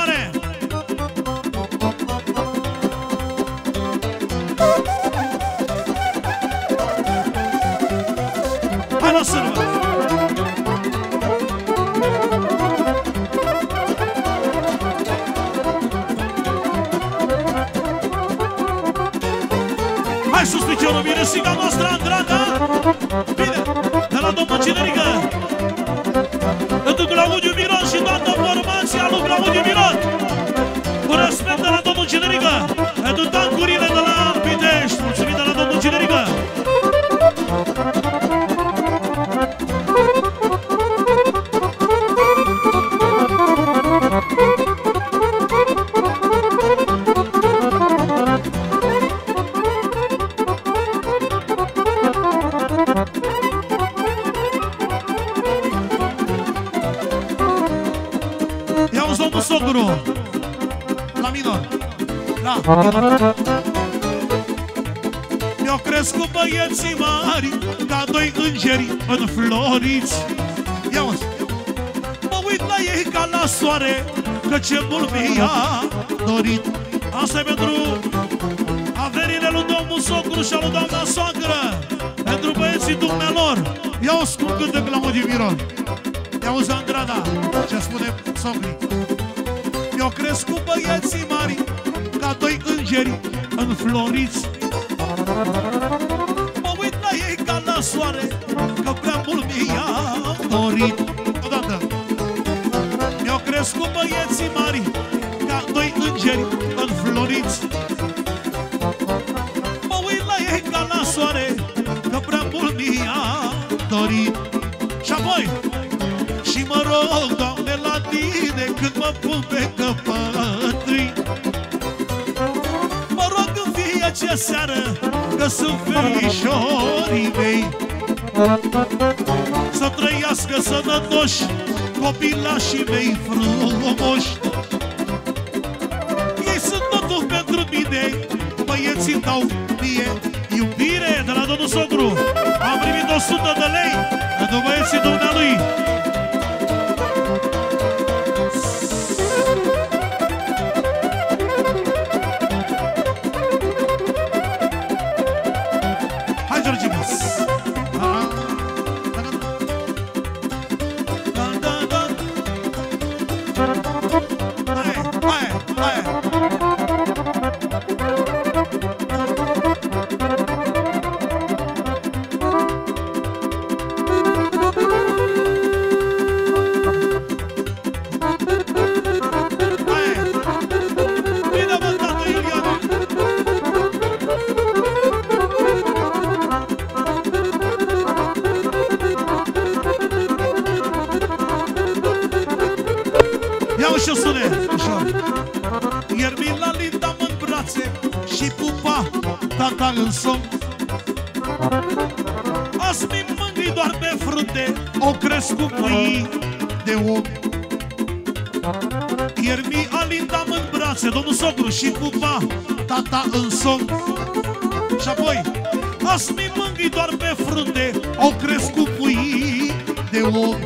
mare! Hai la sârbă! Hai sus piciorul, vine siga noastră, Andrada! Bine, de la domnul Cinerică! Pentru Claudiu Miron și toată formația lui Claudiu Miron! Cu respect de la domnul Cinerică! Pentru tancurile de la Pitești! Mulțumim de la domnul Cinerică! Sogru la minor, da. Mi-au crescut băieții mari ca doi îngeri înfloriți. Ia-o-ți, mă uit la ei ca la soare, că ce mult mi-a dorit. Asta e pentru averile lui domnul Sogru și a lui doamna soacră, pentru băieții dumnealor. Ia-o-ți cum cântă Claudiu Miron. Ia-o-ți, Andrada, ce spune Sogri. Mi-au crescut băieții mari ca doi îngeri înfloriți. Mă uit la ei ca la soare, că prea mult mi-a dorit. Odată. Mi-au crescut băieții mari ca doi îngeri înfloriți. Mă uit la ei ca la soare, că prea mult mi-a dorit. Și apoi și mă rog, Doamne, la tine când mă pun pe căpătâi. Mă rog în fiecare seară că sunt ferișorii mei, să trăiască sănătoși copilașii mei frumoși. Ei sunt totul pentru mine, băieții dau mie iubire. De la domnul Sogru am primit 100 de lei pentru băieții dumnealui. tata în somn. Azi mi mângâi doar pe frunte, o crescut mâini de om. Ieri mi alindam în brațe domnul socru și pupa tata în somn. Și apoi azi mi mângâi doar pe frunte, o crescut mâini de om.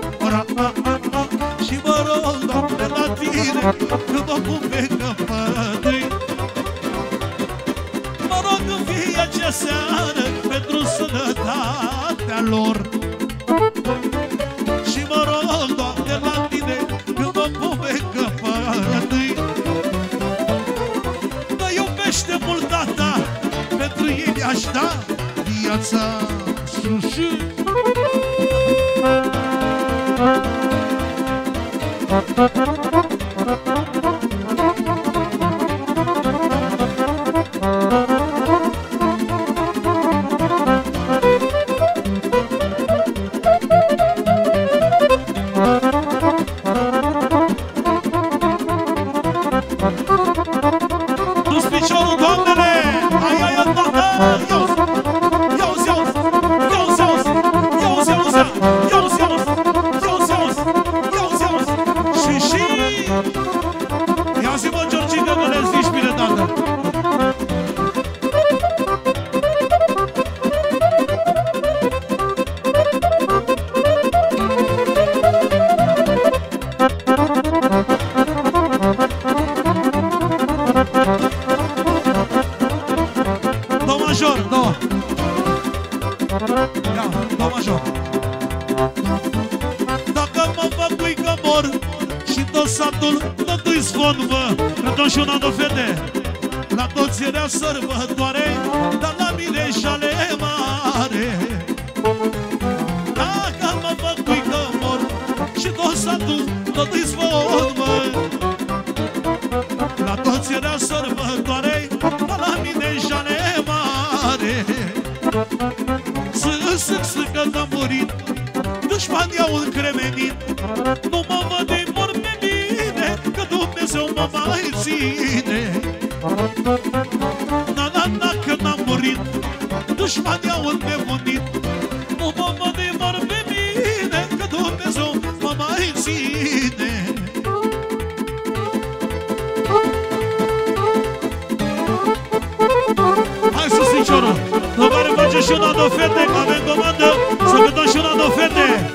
Și mă rog, Doamne, la tine, că mă pun pe căpătâi. Mă rog în fiecare seară pentru sănătatea lor. Și mă rog, Doamne, la tine, că mă pun pe căpătâi. Mă iubește mult tata, pentru ei mi-aș da viața sus. Dus piciorul, doamnele! Ai, ai, ai, doamne! Iauzi, iauzi, iauzi, iauzi, iauzi, iauzi, iauzi, iauzi, iauzi, iauzi, și... Ia zi-mă, Georgica, că le zici bine, tată! satul, dă-i zvon, mă, cântăm și una de fete. La toți era sărbătoare, dar la mine șale mare. Dacă mă făcui că mor și tot satul, dă-i zvon, mă. La toți era sărbătoare, dar la mine șale mare. Să că n-am murit, dușmanii au încremenit. Nu mă văd, ei mor pe mine, că Dumnezeu mă mai ține. Na, că n-am murit, dușmanii au înnebunit. Nu mă văd, ei mor pe mine, că Dumnezeu mă mai ține. Hai sus, Ficiorul, după care face și una de fete, că avem comandă să cântăm și una de fete.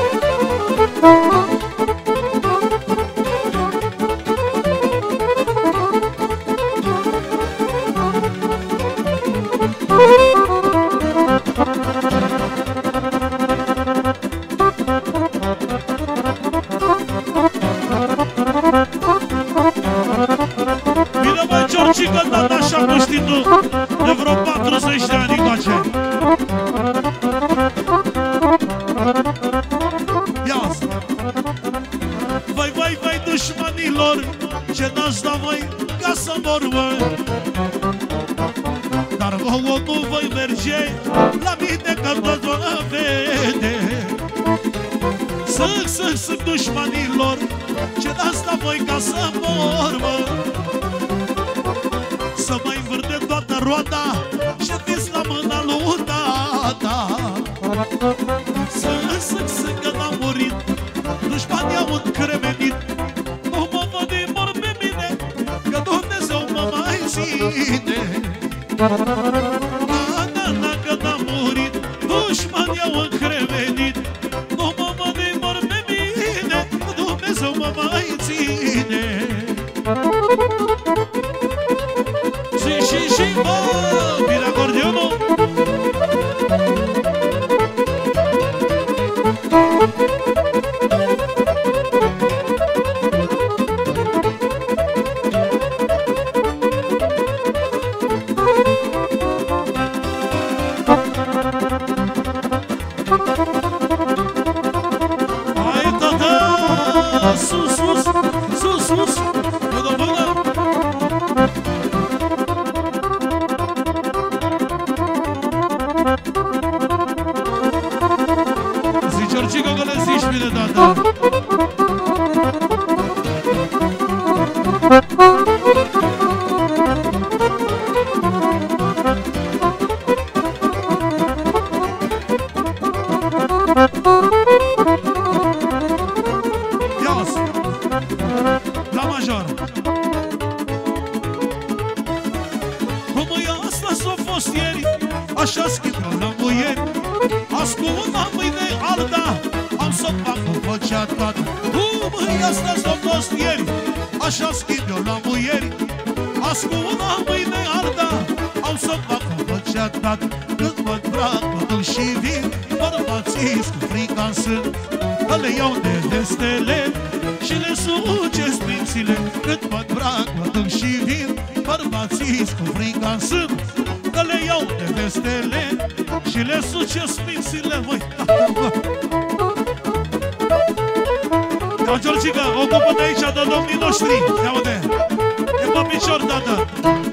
Bine, băi, Georgica, tata, așa cum știi tu, de vreo 40 de ani încoace. Ia-ți! Vai, dușmanilor, ce n-aș da voi ca să mor, mă. Dar vouă nu voi merge la mine, că tot vă vede. Să dușmanilor, ce n-aș da voi ca să mor, mă. Să mă învârte toată roata și fiți la mâna lui tata. Să că n-am murit, dușmanii au încremenit. Nu mă văd, ei mor pe mine, că Dumnezeu mă mai ține. Na, că n-am murit, dușmanii au încremenit. Nu mă văd, ei mor pe mine, că Dumnezeu mă mai ține. Și, bă, bine acordeonul. Hai, tata, sus, până. Zi, Georgica, că le zici bine, tata. La major. Cum e asta s-a fost ieri, așa schimbă la muieri. Azi cu una, mâine alta, am să fac o făcea toată. Cum e asta s-a fost ieri, așa schimbă la muieri. Azi cu una, mâine alta, am să fac o făcea toată. Când mă îmbrac, mă duc și vin, bărbații cu frica în sân, că le iau de vestele și le suce spințile. Când mă îmbrac, mă duc și vin, bărbații cu frica în sân, că le iau de vestele și le suce spințile. Voi, ia, Georgica, ocupă de aici de domnii noștri. Ia uite, e pe picior, tată.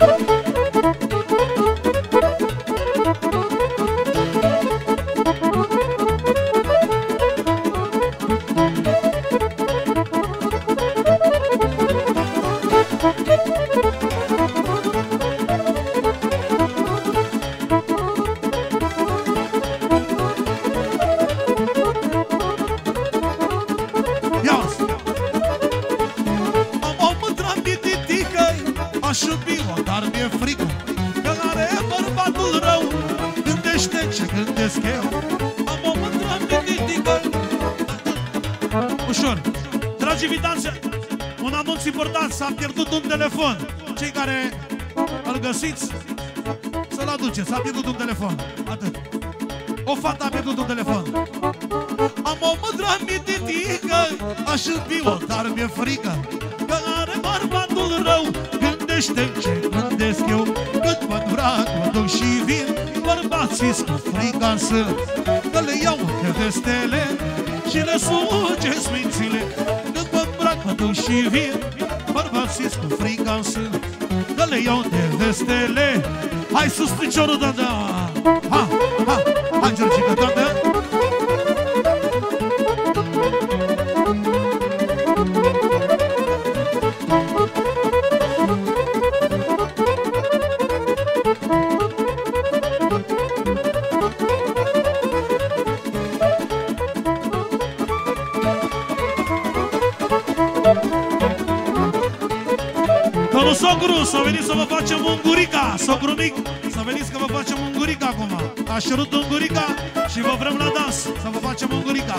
Aș iubi-o, dar mi-e frică, că are bărbatul rău. Gândește ce gândesc eu, am o mândră mititică. Ușor. Dragi invitați, un anunț important, s-a pierdut un telefon. Cei care îl găsiți, să-l aduceți, s-a pierdut un telefon. Atât. O fată a pierdut un telefon. Am o mândră mititică, aș iubi-o, dar mi-e frică că are bărbatul rău. Gândește ce gândesc eu, cât mă îmbrac, mă duc și vin. Bărbații-s cu frica în sân, că le iau de stele și le suge smințile. Când mă îmbrac, mă duc și vin. Bărbații-s cu frica în sân, că le iau de stele. Hai sus piciorul, da-da! Ha, ha, hai, Georgica, da-da! Domnul sogru, să veniți să vă facem ungurica. Sogru mic, să veniți că vă facem ungurica acum. Aș cerut ungurica și vă vrem la dans. Să vă facem ungurica.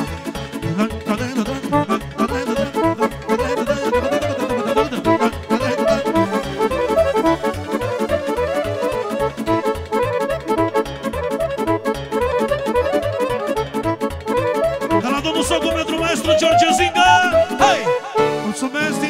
De la domnul sogru pentru maestru George Zinga. Hai! Mulțumesc!